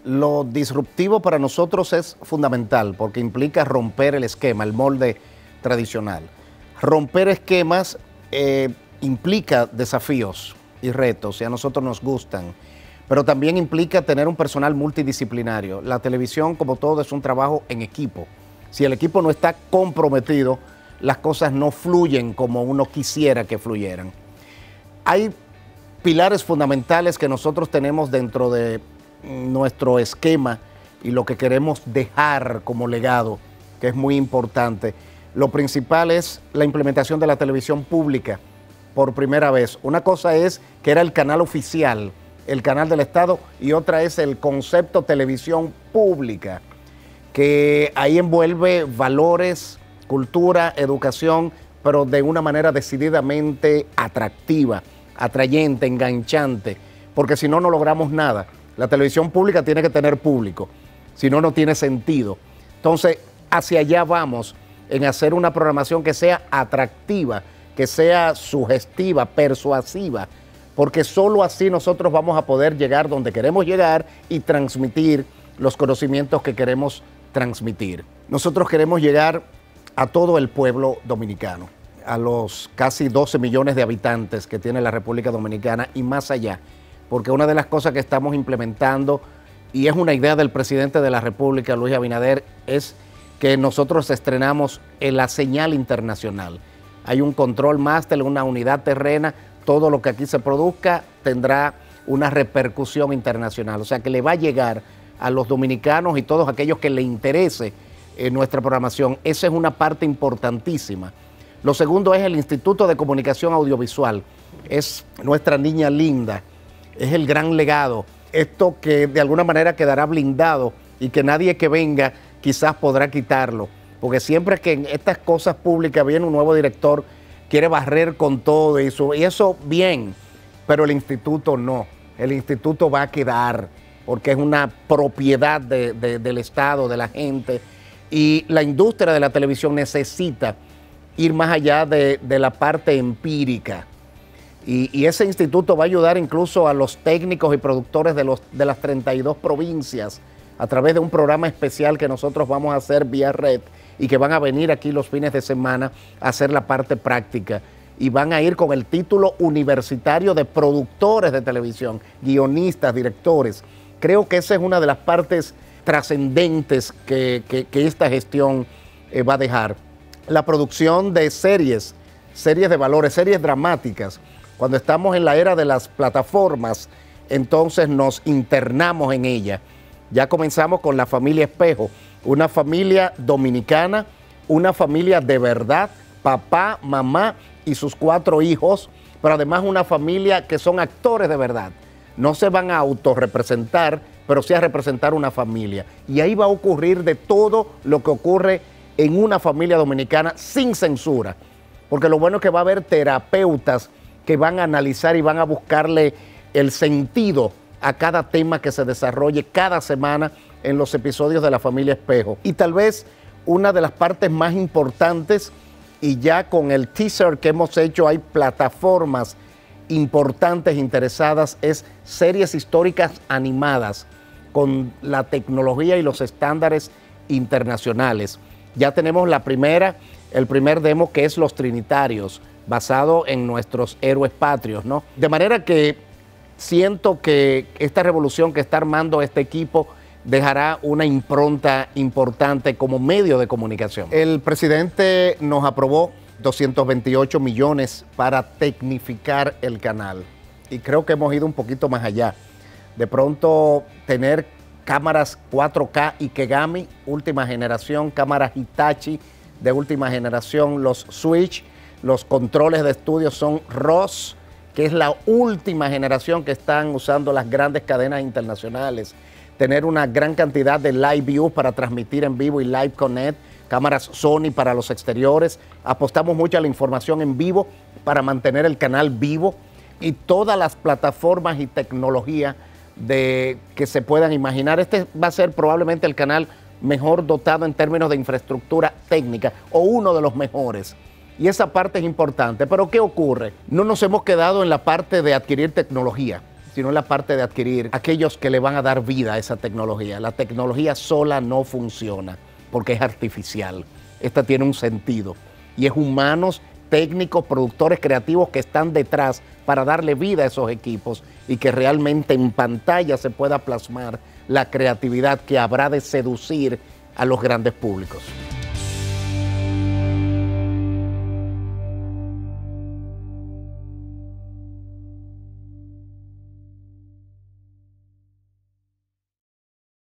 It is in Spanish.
Lo disruptivo para nosotros es fundamental porque implica romper el esquema, el molde tradicional. Romper esquemas implica desafíos y retos y a nosotros nos gustan, pero también implica tener un personal multidisciplinario. La televisión, como todo, es un trabajo en equipo. Si el equipo no está comprometido, las cosas no fluyen como uno quisiera que fluyeran. Hay pilares fundamentales que nosotros tenemos dentro de nuestro esquema y lo que queremos dejar como legado, que es muy importante. Lo principal es la implementación de la televisión pública por primera vez. Una cosa es que era el canal oficial, el canal del Estado, y otra es el concepto televisión pública, que ahí envuelve valores, cultura, educación, pero de una manera decididamente atractiva, atrayente, enganchante, porque si no, no logramos nada. La televisión pública tiene que tener público, si no, no tiene sentido. Entonces, hacia allá vamos, en hacer una programación que sea atractiva, que sea sugestiva, persuasiva, porque solo así nosotros vamos a poder llegar donde queremos llegar y transmitir los conocimientos que queremos transmitir. Nosotros queremos llegar a todo el pueblo dominicano, a los casi 12 millones de habitantes que tiene la República Dominicana y más allá, porque una de las cosas que estamos implementando, y es una idea del presidente de la República, Luis Abinader, es que nosotros estrenamos en la señal internacional. Hay un control máster, una unidad terrena, todo lo que aquí se produzca tendrá una repercusión internacional, o sea que le va a llegar a los dominicanos y todos aquellos que le interese nuestra programación. Esa es una parte importantísima. Lo segundo es el Instituto de Comunicación Audiovisual, es nuestra niña linda, es el gran legado, esto que de alguna manera quedará blindado y que nadie que venga quizás podrá quitarlo, porque siempre que en estas cosas públicas viene un nuevo director, quiere barrer con todo y eso bien, pero el instituto no, el instituto va a quedar, porque es una propiedad del Estado, de la gente, y la industria de la televisión necesita ir más allá de la parte empírica. Y ese instituto va a ayudar incluso a los técnicos y productores de las 32 provincias a través de un programa especial que nosotros vamos a hacer vía red y que van a venir aquí los fines de semana a hacer la parte práctica y van a ir con el título universitario de productores de televisión, guionistas, directores. Creo que esa es una de las partes trascendentes que esta gestión va a dejar. La producción de series de valores, series dramáticas. Cuando estamos en la era de las plataformas, entonces nos internamos en ella. Ya comenzamos con la familia Espejo, una familia dominicana, una familia de verdad, papá, mamá y sus 4 hijos, pero además una familia que son actores de verdad. No se van a autorrepresentar, pero sí a representar una familia. Y ahí va a ocurrir de todo lo que ocurre en una familia dominicana sin censura, porque lo bueno es que va a haber terapeutas que van a analizar y van a buscarle el sentido a cada tema que se desarrolle cada semana en los episodios de la familia Espejo. Y tal vez una de las partes más importantes, y ya con el teaser que hemos hecho hay plataformas importantes interesadas, es series históricas animadas con la tecnología y los estándares internacionales. Ya tenemos el primer demo, que es Los Trinitarios, basado en nuestros héroes patrios, ¿no? De manera que siento que esta revolución que está armando este equipo dejará una impronta importante como medio de comunicación. El presidente nos aprobó 228 millones para tecnificar el canal y creo que hemos ido un poquito más allá. De pronto tener cámaras 4K Ikegami, última generación, cámaras Hitachi de última generación, los switch, los controles de estudio son ROS, que es la última generación que están usando las grandes cadenas internacionales. Tener una gran cantidad de live view para transmitir en vivo y live connect, cámaras Sony para los exteriores. Apostamos mucho a la información en vivo para mantener el canal vivo y todas las plataformas y tecnología que se puedan imaginar. Este va a ser probablemente el canal mejor dotado en términos de infraestructura técnica o uno de los mejores. Y esa parte es importante. Pero ¿qué ocurre? No nos hemos quedado en la parte de adquirir tecnología. sino en la parte de adquirir aquellos que le van a dar vida a esa tecnología. La tecnología sola no funciona porque es artificial. Esta tiene un sentido y es humanos, técnicos, productores creativos que están detrás para darle vida a esos equipos y que realmente en pantalla se pueda plasmar la creatividad que habrá de seducir a los grandes públicos.